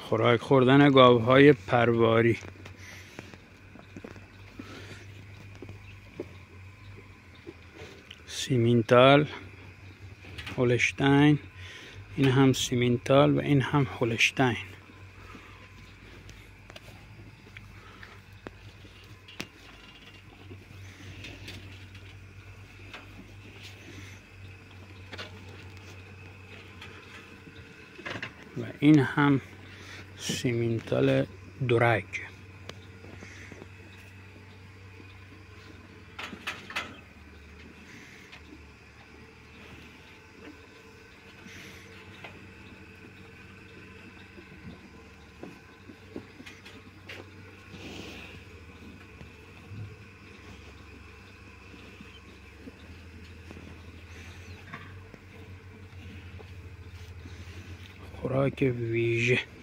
خوراک خوردن گاوهای پرواری. سیمینتال، هولشتاین، این هم سیمینتال و این هم هولشتاین. و این هم سیمینتال دورگ. خوراک ویژه.